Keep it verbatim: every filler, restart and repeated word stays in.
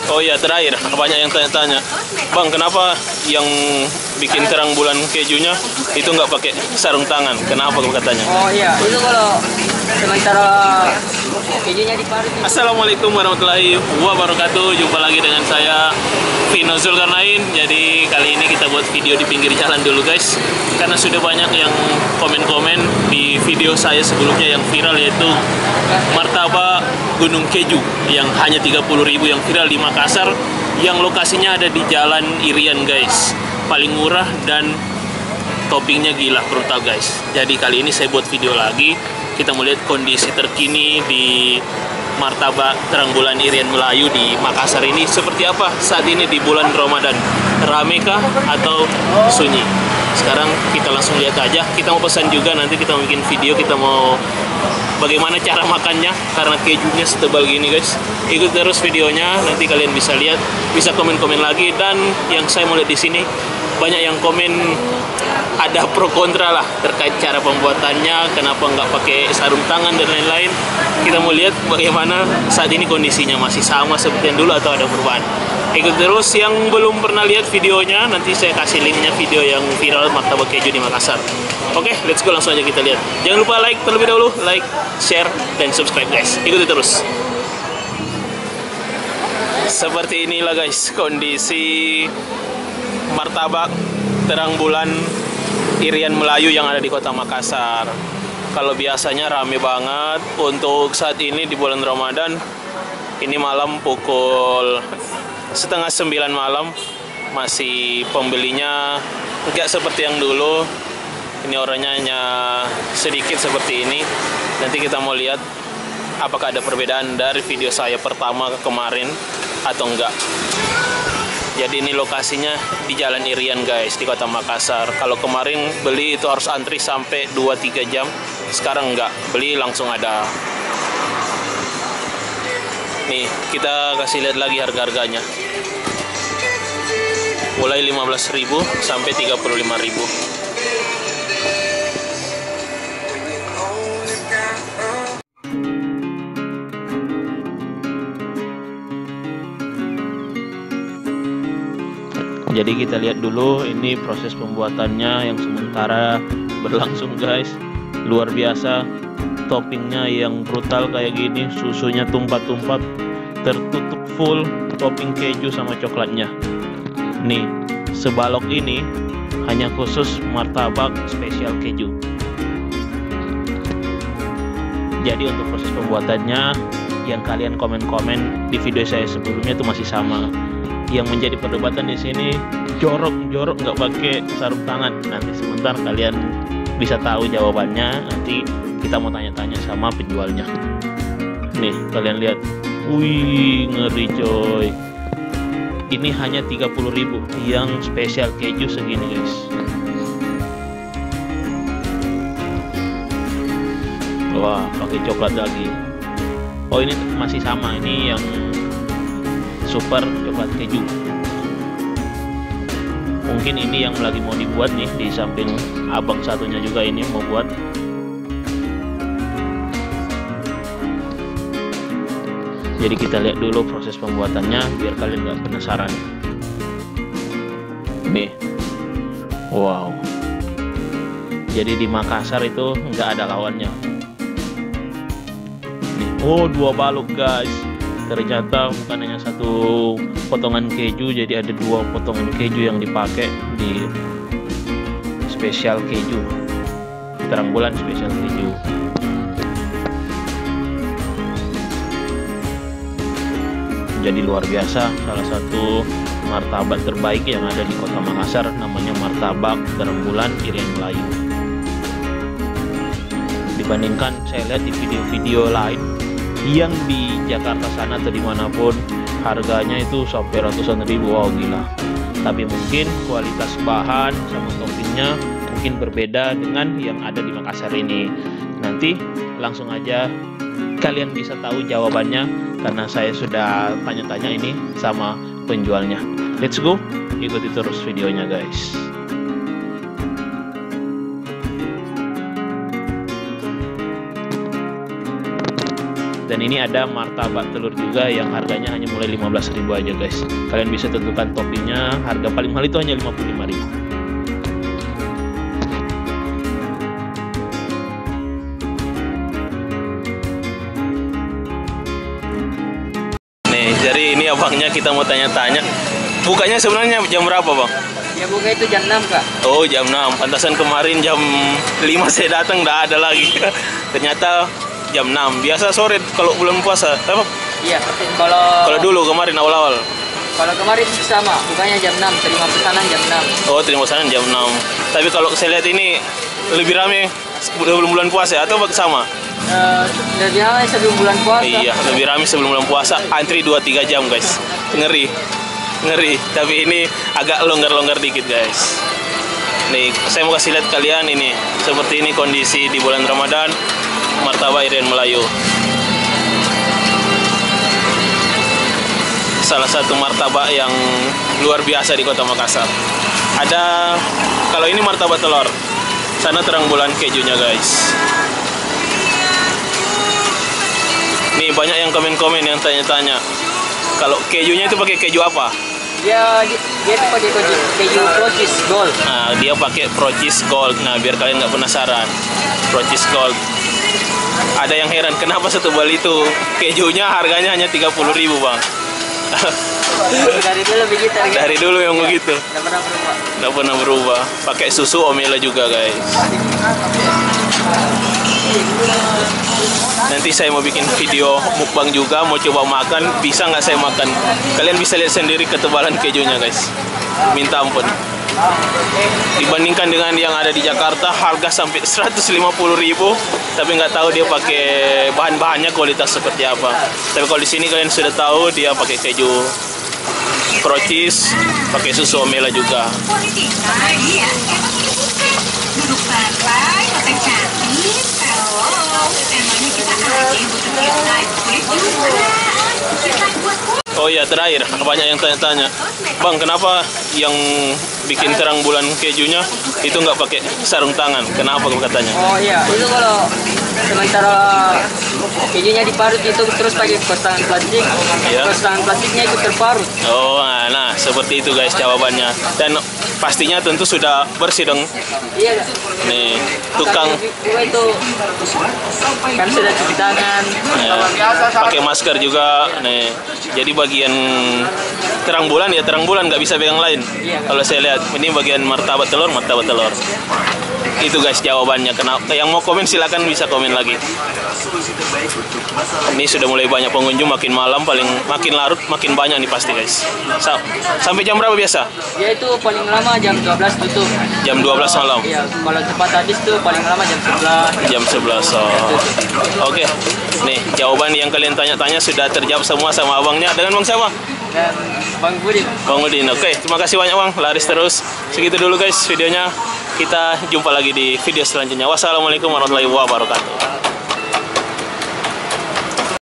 Oh iya, terakhir banyak yang tanya-tanya, Bang, kenapa yang bikin terang bulan kejunya itu nggak pakai sarung tangan? Kenapa katanya? Oh iya, itu kalau sementara kejunya diparut. Assalamualaikum warahmatullahi wabarakatuh. Jumpa lagi dengan saya Vino Zulkarnain. Jadi kali ini kita buat video di pinggir jalan dulu guys, karena sudah banyak yang komen-komen di video saya sebelumnya yang viral, yaitu martabak gunung keju yang hanya tiga puluh ribu yang viral di Makassar, yang lokasinya ada di Jalan Irian guys. Paling murah dan toppingnya gila, brutal guys. Jadi kali ini saya buat video lagi, kita mau lihat kondisi terkini di martabak terang bulan Irian Melayu di Makassar ini seperti apa saat ini di bulan Ramadan. Rame kah atau sunyi? Sekarang kita langsung lihat aja. Kita mau pesan juga, nanti kita mau bikin video, kita mau bagaimana cara makannya karena kejunya setebal gini guys. Ikut terus videonya, nanti kalian bisa lihat, bisa komen-komen lagi. Dan yang saya mau lihat di sini banyak yang komen ada pro kontra lah terkait cara pembuatannya, kenapa nggak pakai sarung tangan dan lain-lain. Kita mau lihat bagaimana saat ini kondisinya, masih sama seperti yang dulu atau ada perubahan. Ikut terus. Yang belum pernah lihat videonya, nanti saya kasih linknya video yang viral martabak keju di Makassar. Oke, let's go, langsung aja kita lihat. Jangan lupa like terlebih dahulu, like, share, dan subscribe guys. Ikuti terus. Seperti inilah guys kondisi martabak terang bulan Irian Melayu yang ada di kota Makassar. Kalau biasanya rame banget, untuk saat ini di bulan Ramadan, ini malam pukul setengah sembilan malam, masih pembelinya nggak seperti yang dulu. Ini orangnya hanya sedikit seperti ini. Nanti kita mau lihat apakah ada perbedaan dari video saya pertama ke kemarin atau enggak. Jadi ini lokasinya di Jalan Irian guys, di kota Makassar. Kalau kemarin beli itu harus antri sampai dua tiga jam. Sekarang enggak, beli langsung ada. Nih, kita kasih lihat lagi harga-harganya. Mulai lima belas ribu sampai tiga puluh lima ribu. Jadi kita lihat dulu ini proses pembuatannya yang sementara berlangsung guys. Luar biasa, toppingnya yang brutal kayak gini, susunya tumpah-tumpah, tertutup full topping keju sama coklatnya. Nih, sebalok ini hanya khusus martabak spesial keju. Jadi untuk proses pembuatannya yang kalian komen-komen di video saya sebelumnya itu masih sama. Yang menjadi perdebatan di sini jorok jorok nggak pakai sarung tangan. Nanti sebentar kalian bisa tahu jawabannya. Nanti kita mau tanya-tanya sama penjualnya. Nih kalian lihat, wih ngeri coy. Ini hanya tiga puluh ribu yang spesial keju segini guys. Wah pakai coklat lagi. Oh ini masih sama, ini yang super coklat keju. Mungkin ini yang lagi mau dibuat nih, di samping abang satunya juga ini mau buat. Jadi kita lihat dulu proses pembuatannya biar kalian nggak penasaran. Nih, wow. Jadi di Makassar itu nggak ada lawannya. Nih, oh dua balok guys. Ternyata bukan hanya satu potongan keju, jadi ada dua potongan keju yang dipakai di spesial keju terang bulan spesial keju. Jadi luar biasa, salah satu martabak terbaik yang ada di kota Makassar, namanya martabak terang bulan Irian Melayu. Dibandingkan saya lihat di video-video lain yang di Jakarta sana atau dimanapun, harganya itu sampai ratusan ribu. Wow gila. Tapi mungkin kualitas bahan sama toppingnya mungkin berbeda dengan yang ada di Makassar ini. Nanti langsung aja kalian bisa tahu jawabannya, karena saya sudah tanya-tanya ini sama penjualnya. Let's go, ikuti terus videonya guys. Dan ini ada martabak telur juga yang harganya hanya mulai lima belas ribu aja guys. Kalian bisa tentukan toppingnya, harga paling mahal itu hanya lima puluh lima ribu. Nih, jadi ini abangnya kita mau tanya-tanya. Bukanya sebenarnya jam berapa bang? Ya buka itu jam enam kak. Oh jam enam, pantasan kemarin jam lima saya datang nggak ada lagi. Ternyata jam enam. Biasa sore kalau bulan puasa. Apa? Iya, kalau Kalau dulu kemarin awal-awal. kalau kemarin sama, bukanya jam enam, terima pesanan jam enam. Oh terima pesanan jam enam. Tapi kalau saya lihat ini lebih rame sebelum bulan puasa atau sama? Eh, lebih ramai sebelum bulan puasa. Iya, lebih rame sebelum bulan puasa. Antri dua tiga jam guys. Ngeri. Ngeri. Tapi ini agak longgar-longgar dikit guys. Nih, saya mau kasih lihat kalian ini. Seperti ini kondisi di bulan Ramadan martabak Irian Melayu. Salah satu martabak yang luar biasa di Kota Makassar. Ada, kalau ini martabak telur, sana terang bulan kejunya guys. Nih banyak yang komen-komen yang tanya-tanya, kalau kejunya itu pakai keju apa? Dia dia itu pakai keju keju Procis Gold. Nah, dia pakai Procis Gold. Nah, biar kalian nggak penasaran, Procis Gold. Ada yang heran, kenapa setebal itu kejunya harganya hanya tiga puluh ribu bang? Dari dulu begitu. Dari dulu yang begitu. Tidak pernah berubah. Nggak pernah berubah. Pakai susu omela juga guys. Nanti saya mau bikin video mukbang juga, mau coba makan, bisa nggak saya makan? Kalian bisa lihat sendiri ketebalan kejunya guys. Minta ampun. Dibandingkan dengan yang ada di Jakarta, harga sampai seratus lima puluh ribu, tapi nggak tahu dia pakai bahan-bahannya kualitas seperti apa. Tapi kalau di sini kalian sudah tahu dia pakai keju Procis, pakai susu omela juga. Duduk santai, pakai cantik. Halo, emangnya kita aja butuh kita kulit juga. Kita buat Oh iya, terakhir banyak yang tanya-tanya, bang kenapa yang bikin terang bulan kejunya itu nggak pakai sarung tangan? Kenapa katanya? Oh iya, itu kalau sementara kejunya diparut itu terus pakai kos tangan plastik, Iya. kos tangan plastiknya itu terparut. Oh, nah, nah seperti itu guys jawabannya. Dan pastinya tentu sudah bersih dong. Iya. Nih, tukang Juga itu kan sudah cuci tangan. ya, pakai masker juga. Nih, jadi bagian terang bulan ya terang bulan, nggak bisa pegang lain. Iya. Kalau saya lihat ini bagian martabak telur, martabak telur. Itu guys jawabannya. Kenapa? Yang mau komen silakan bisa komen lagi. Ini sudah mulai banyak pengunjung, makin malam paling makin larut makin banyak nih pasti guys. Sa- Sampai jam berapa biasa? Dia itu paling lama jam dua belas tutup. Jam dua belas malam. Iya, kalau cepat habis tuh paling lama jam sebelas. Jam sebelas. Oh. Oke. Nih, jawaban yang kalian tanya-tanya sudah terjawab semua sama abangnya. Dengan bang siapa? Dan Bang Budin. Bang Udin. Oke, terima kasih banyak bang. Laris terus. Segitu dulu guys videonya. Kita jumpa lagi di video selanjutnya. Wassalamualaikum warahmatullahi wabarakatuh.